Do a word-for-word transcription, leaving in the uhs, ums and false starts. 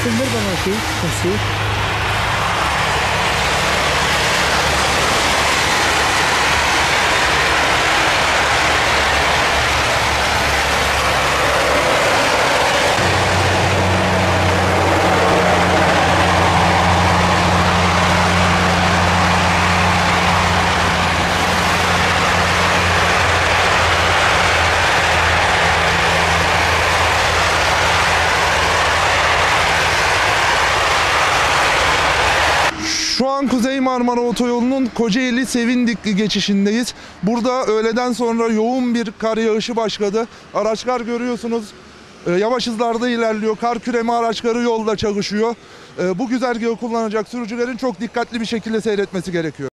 Gönder bana şey, kasayı. Şu an Kuzey Marmara Otoyolu'nun Kocaeli Sevindikli geçişindeyiz. Burada öğleden sonra yoğun bir kar yağışı başladı. Araçlar görüyorsunuz yavaş hızlarda ilerliyor. Kar küreme araçları yolda çalışıyor. Bu güzergahı kullanacak sürücülerin çok dikkatli bir şekilde seyretmesi gerekiyor.